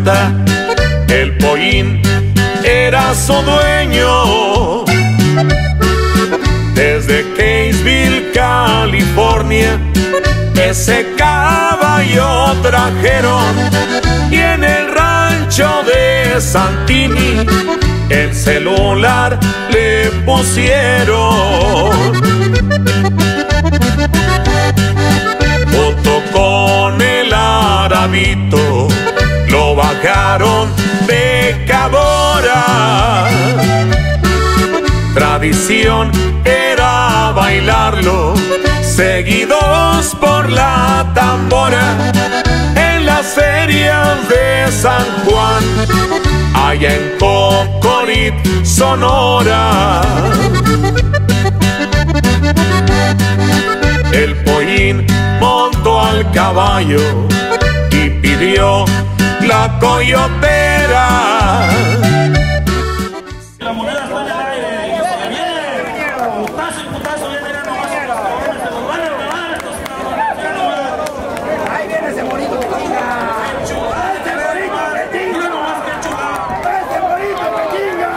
hacienda, el Pollín era su dueño. Desde Kaysville, California, ese caballo trajeron, y en el rancho de Santini el celular le pusieron. Junto con el Arabito lo bajaron de Cabora. Tradición era bailarlo, seguidos por la tambora, en las ferias de San Juan, allá en Cocorit, Sonora. El Pollín montó al caballo y pidió la coyotera. La moneda está en el aire y se viene putazo y putazo, viene nomás que los cabrones se los van a robar estos cabrones. Ahí viene ese bonito Pequinga. ¡Ese bonito Pequinga! Mira nomás que chulada. ¡Ese bonito Pequinga!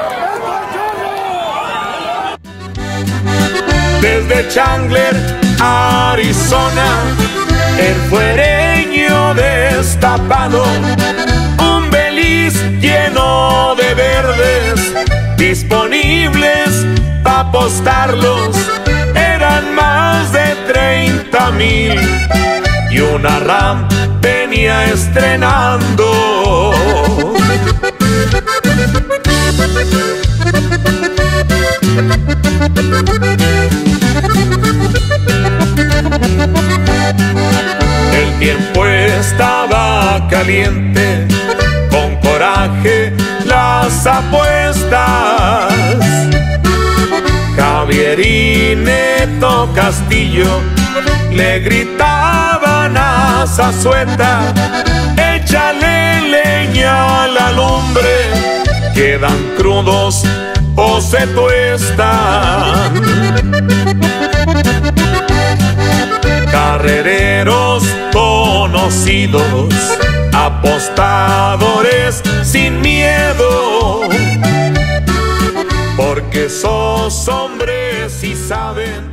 ¡Es chorro! Desde Chandler, Arizona, el fuereño destapado, un Beliz lleno de verdes, disponibles para apostarlos, eran más de 30,000, y una Ram venía estrenando. El tiempo estaba caliente, con coraje las apuestas. Javier y Neto Castillo le gritaban a Zazueta: échale leña a la lumbre, quedan crudos o se tuestan. Carrereros conocidos, apostadores sin miedo, porque esos hombres sí saben